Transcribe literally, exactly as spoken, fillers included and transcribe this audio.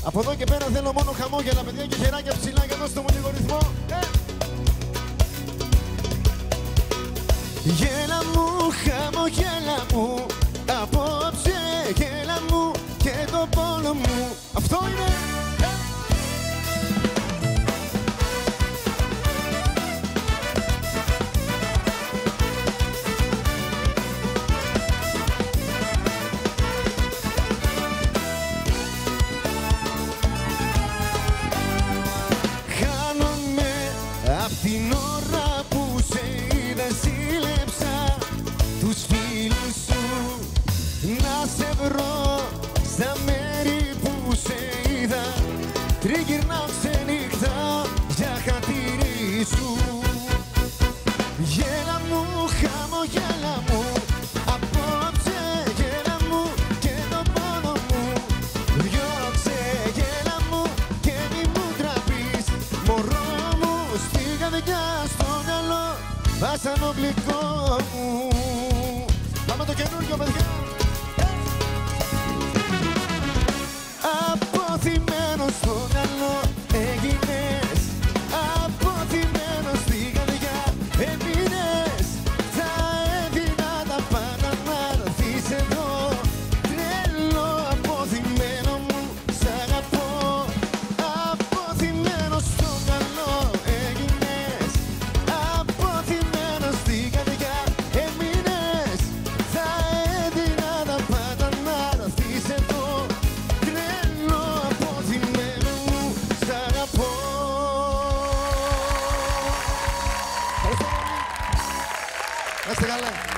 Από εδώ και πέρα θέλω μόνο χαμόγελα, παιδιά, και χεράκια ψηλά και δώστε μου λίγο ρυθμό. Ε! Γέλα μου, χαμογέλα μου, απόψε γέλα μου και το πόνο μου. Αυτό είναι. Ε! Απ' την ώρα που σε είδα σύλλεψα τους φίλους σου να σε βρω στα μέρη που σε είδα. Τριγυρνάω ξενύχτα για χατήρι σου. Γέλα μου, χαμογέλα μου, απόψε γέλα μου και το πόνο μου. Διώξε γέλα μου και μη μου τραπείς, μωρό μου, στη καρδιά, στο μυαλό, βάσανο γλυκό μου. Πάμε το καινούργιο, παιδιά.